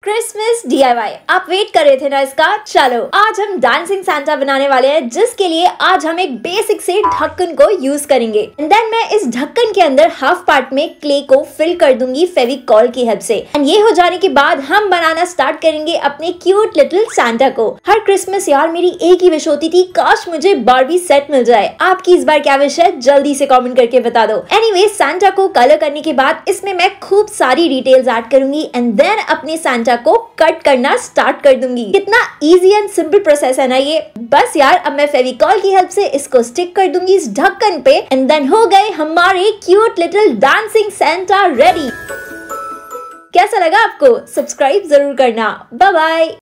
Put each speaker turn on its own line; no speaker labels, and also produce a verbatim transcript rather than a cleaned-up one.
Christmas D I Y. आप wait कर रहे थे ना इसका? चलो आज हम डांसिंग सांता बनाने वाले हैं, जिसके लिए आज हम एक बेसिक से ढक्कन को यूज करेंगे। एंड देन मैं इस ढक्कन के अंदर हाफ पार्ट में क्ले को फिल कर दूंगी फेविकॉल की हेल्प से। एंड ये हो जाने के बाद हम बनाना स्टार्ट करेंगे अपने क्यूट लिटिल सांता को। हर क्रिसमस यार मेरी एक ही विश होती थी, काश मुझे बारबी सेट मिल जाए। आपकी इस बार क्या विश है जल्दी से कॉमेंट करके बता दो। एनीवे सांता को कलर करने के बाद इसमें मैं खूब सारी डिटेल्स ऐड करूंगी एंड देन अपने सांता को कट करना स्टार्ट कर दूंगी। कितना इजी एंड सिंपल प्रोसेस है ना ये। बस यार अब मैं फेविकॉल की हेल्प से इसको स्टिक कर दूंगी इस ढक्कन पे एंड देन हो गए हमारे cute little dancing Santa ready. कैसा लगा आपको? सब्सक्राइब जरूर करना। Bye bye.